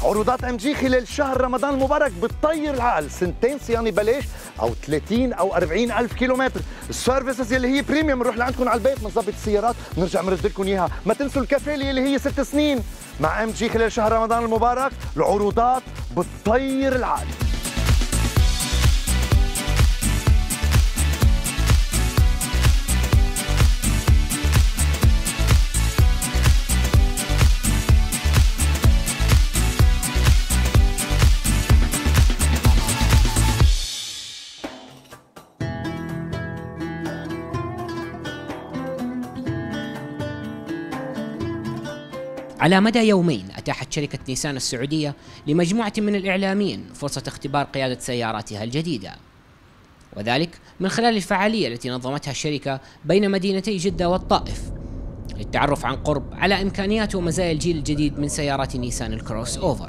عروضات ام جي خلال شهر رمضان المبارك بتطير العقل، سنتين صيانه بلاش او 30 او 40 الف كيلومتر. السيرفيسز اللي هي بريميوم بنروح لعندكم على البيت بنظبط السيارات بنرجع بنرد لكم اياها. ما تنسوا الكفاله اللي هي 6 سنين. مع ام جي خلال شهر رمضان المبارك العروضات بتطير العقل. على مدى يومين أتاحت شركة نيسان السعودية لمجموعة من الإعلاميين فرصة اختبار قيادة سياراتها الجديدة، وذلك من خلال الفعالية التي نظمتها الشركة بين مدينتي جدة والطائف للتعرف عن قرب على إمكانيات ومزايا الجيل الجديد من سيارات نيسان الكروس أوفر،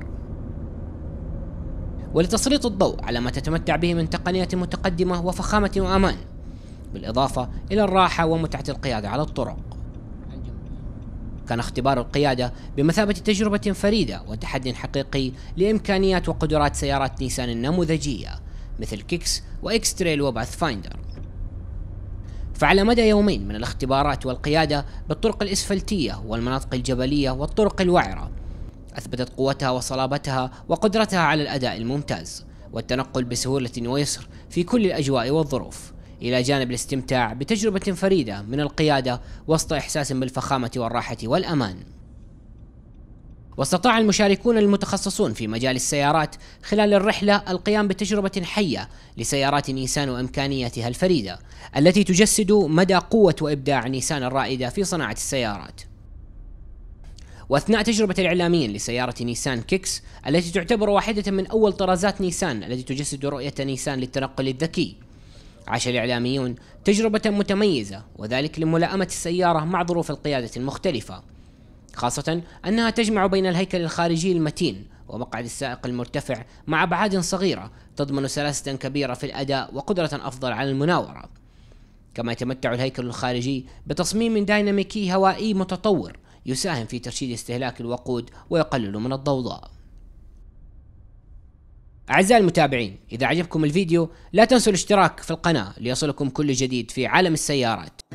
ولتسليط الضوء على ما تتمتع به من تقنيات متقدمة وفخامة وأمان، بالإضافة إلى الراحة ومتعة القيادة على الطرق. كان اختبار القيادة بمثابة تجربة فريدة وتحدي حقيقي لإمكانيات وقدرات سيارات نيسان النموذجية مثل كيكس وإكس تريل وباث فايندر. فعلى مدى يومين من الاختبارات والقيادة بالطرق الإسفلتية والمناطق الجبلية والطرق الوعرة، أثبتت قوتها وصلابتها وقدرتها على الأداء الممتاز والتنقل بسهولة ويسر في كل الأجواء والظروف، إلى جانب الاستمتاع بتجربة فريدة من القيادة وسط إحساس بالفخامة والراحة والأمان. واستطاع المشاركون المتخصصون في مجال السيارات خلال الرحلة القيام بتجربة حية لسيارات نيسان وإمكانياتها الفريدة التي تجسد مدى قوة وإبداع نيسان الرائدة في صناعة السيارات. وأثناء تجربة الإعلاميين لسيارة نيسان كيكس التي تعتبر واحدة من أول طرازات نيسان التي تجسد رؤية نيسان للتنقل الذكي، عاش الإعلاميون تجربة متميزة، وذلك لملائمة السيارة مع ظروف القيادة المختلفة، خاصة أنها تجمع بين الهيكل الخارجي المتين ومقعد السائق المرتفع مع أبعاد صغيرة تضمن سلاسة كبيرة في الأداء وقدرة أفضل على المناورة. كما يتمتع الهيكل الخارجي بتصميم ديناميكي هوائي متطور يساهم في ترشيد استهلاك الوقود ويقلل من الضوضاء. أعزائي المتابعين، إذا عجبكم الفيديو لا تنسوا الاشتراك في القناة ليصلكم كل جديد في عالم السيارات.